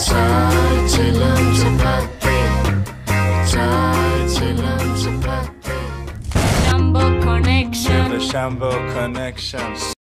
Chilam chapati, chai chilam chapati. Shambo connection. The Shambo connection.